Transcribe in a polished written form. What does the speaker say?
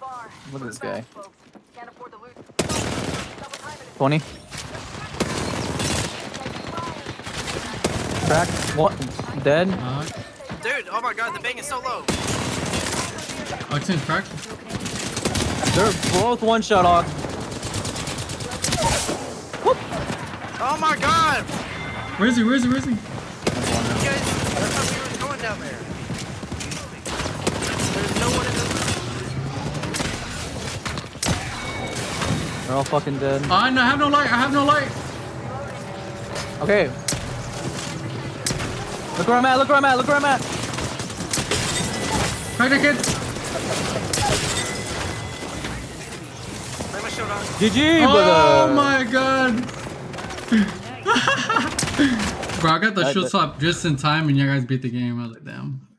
Look at this guy. 20. Crack. What? Dead. Dude, oh my god, the bang is so low. Oxygen's cracked. They're both one shot off. Whoop. Oh my god! Where is he? Where is he? Where is he? You guys, I thought we were going down there. There's no one in the They're all fucking dead. I have no light. I have no light. Okay. Look where I'm at. Look where I'm at. Look where I'm at. Crack that kid. Bring my shield on. GG, Oh brother. my god. Bro, I got the shield swap just in time and you guys beat the game. I was like, damn.